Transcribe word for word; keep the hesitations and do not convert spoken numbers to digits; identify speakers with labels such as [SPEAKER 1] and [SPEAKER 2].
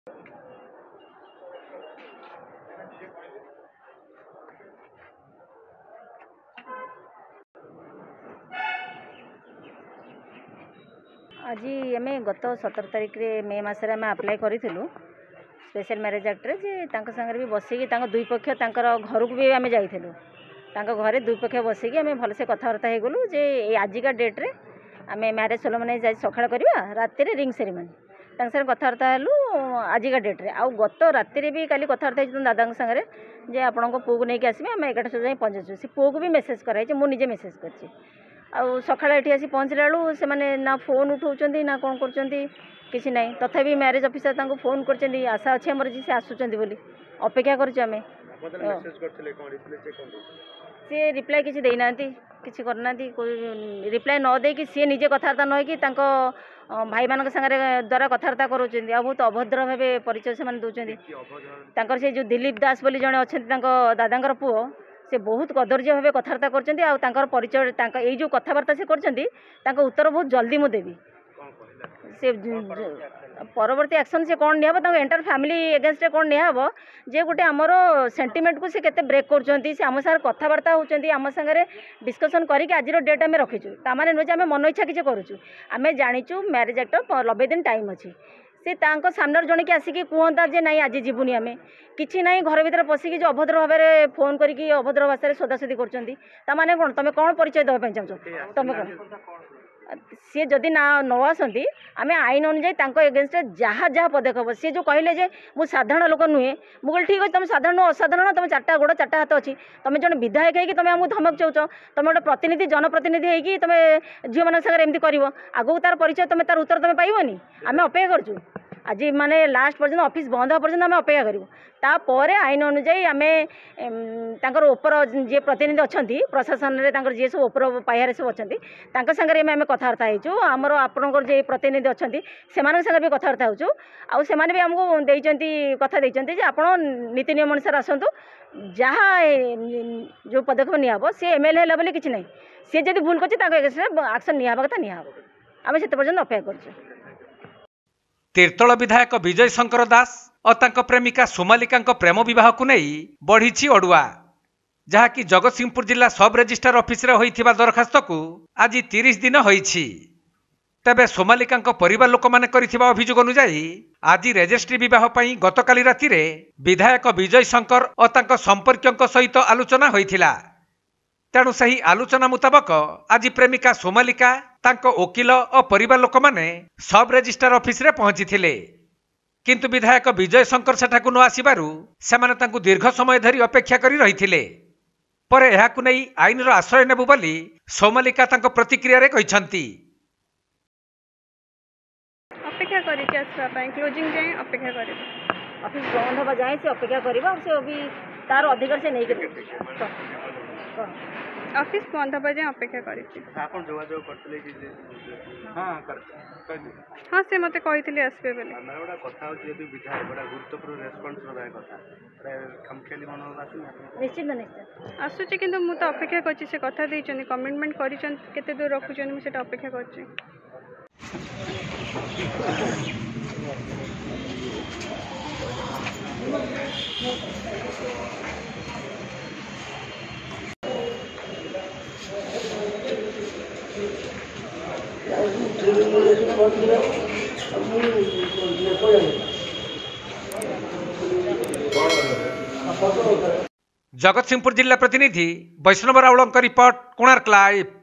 [SPEAKER 1] आज आम गत सतर तारिख रे मे मसरे आम आप्लाय करूँ स्पेशल मैरेज एक्ट रे जे तांको संगे भी बसिकी दुई पक्ष घर को भी आम जाइलु घरे दुई पक्ष बसिकी आम भलसे कथबार्ता हो गलु जे आजिका डेट रे आम मैरेज सेरेमनी सकाळ करवा राति रे रिंग सेरेमनी संगे कथबार्ता हेलु आजिका डेट रे आ गत राति रे भी काली कथबार्ता हो दादा संगे जे आपण पुओ को लेकिन आसबे आम एगारटा सुधा पहुँचु से पुओ को भी मेसेज कराई मुझे मेसेज कर सकाଳେ ଏଠି आसी पहुँचला बेलू से ना फोन उठाउछन्ती ना कौन करछन्ती किसी नहीं तथापि मैरेज ऑफिसर तांको फोन करछन्ती आशा अच्छे हमर जी से आसुछन्ती बोली अपेक्षा करछु आमे मेसेज करथिले कोन रिप्लाई चेक कोन से रिप्लाई किछि देई नांती किछि करनांती कोई रिप्लाई न दे कि से निजे कथार्ता न कि तांको भाई मानक संगे द्वारा कथार्ता करूछन्ती आ बहुत अभद्र भाबे परिचय से मान दोछन्ती तांकर से जो दिलीप दास बोली जणे अछन्ती तांको दादांकर पुओ से बहुत कदर्य भाव कथबार्ता कर परिचय यही जो कथबार्ता से कर उत्तर बहुत जल्दी मुझे देवी से परवर्ती एक्शन से कौन निहब एंटायर फैमिली एगेंस्ट कौन निहब जे गोटे आमर सेंटिमेंट को से केते ब्रेक कर आम सागर कथबार्ता होती आम सागर डिस्कसन करके आज डेट आम रखीचु ताने नुहे आम मन इच्छा किसी करूँ आम जाचु मैरेज एक्ट नब्बे दिन टाइम अच्छी से सामने जन की आसिक कहता जे नाई आज जीवनी आम कि ना घर भर पशिकी जो अभद्र भाव में फोन करके अभद्र भाषा सोदासोदी कर कौन तुम कौन परिचय देवाई चाहो तुम कौन सी जदि ना न आसती आम आईन अनुजाई एगेन्स्ट जहाँ जहाँ पदक्षेप सी जो कहले जे मु साधारण लोक नुहे मुझे ठीक अच्छे तुम साधारण असाधारण तुम चार्टा गोड़ चार्टा हाथ अच्छी तुम जन विधायक होगी तुम आमको धमक चाहछ तुम गोटे प्रतिनिधि जनप्रतिनिधि होगी तुम झील मान सागर एमती कर आगू तार परिचय तुम तार उत्तर तुम पाइबनी आम अपेक्षा करछु आज माने लास्ट पर्यंत ऑफिस बंद होगा पर्यंत आम अपेक्षा करूँ तापर आईन अनुजाई आम तांकर ऊपर जी प्रतिनिधि अच्छा प्रशासन में जी सब ऊपर पाइबार सब अच्छा सागर आम कथबार्ता हो आमर आपंकर जे प्रतिनिधि अच्छा से सागर भी कथबार्ता हो भी आमको देती कथा देते आप नीति नियम अनुसार आसतु जहाँ जो पदक्षेप निहब सी एम एल है बोली किसी ना सी जब भूल कर एक्शन निहब कथा निहब आम से पर्यंत अपेक्षा कर
[SPEAKER 2] तीर्तोल विधायक विजय शंकर दास और तांको प्रेमिका सोमालिका प्रेम विवाह को नहीं बढ़ी अड़ुआ जहाँकि जगतसिंहपुर जिला सब रेजिस्ट्रार ऑफिस रे होइथिबा दरखास्त को आज तीस दिन होइछि तेबे सोमालिका परिवार लोक माने करिथिबा अभियोग अनुसार आज रेजिस्ट्री विवाह पई गतकाली राति रे विधायक विजय शंकर और तांको संपर्कियों सहित आलोचना होइथिला तेणु सही आलोचना मुताबक आज प्रेमिका सोमालिका तांको वकील और परिवार लोक माने सब रेजिस्ट्रार ऑफिस रे पहुंची थिले किंतु विधायक विजय शंकर सेठाकु न आसिबारु सेमाने तांकु दीर्घ समय धरी अपेक्षा करी रहिथिले पर एहाकु नै आईन रो आश्रय नेबु बोली सोमालिका तांको प्रतिक्रिया रे कहिसंती
[SPEAKER 3] अपेक्षा करी के आसबा पई क्लोजिंग जाय अपेक्षा करी
[SPEAKER 1] ऑफिस बंद होबा जाय से अपेक्षा करबा से अभी तार अधिकार से नै के
[SPEAKER 3] ऑफिस बंद होबा जाय अपेक्षा करी
[SPEAKER 4] आपन जोगाजोग करतले कि हां कर
[SPEAKER 3] हाँ से मते कहिथिले आसबे बोली
[SPEAKER 4] हमरा बडा कथा हो जे विधायक बडा गुरुत्वपूर्ण रेस्पॉन्स रहा कथा खमखेली मन आसु
[SPEAKER 1] निश्चित निश्चित
[SPEAKER 3] आसुची किंतु मु तो अपेक्षा करछि से कथा देइछन कमिटमेंट करिछन केते दूर रखुछन मु सेटा अपेक्षा करछि
[SPEAKER 2] जगतसिंहपुर जिला प्रतिनिधि वैष्णव राउल रिपोर्ट कोणार्क लाइव।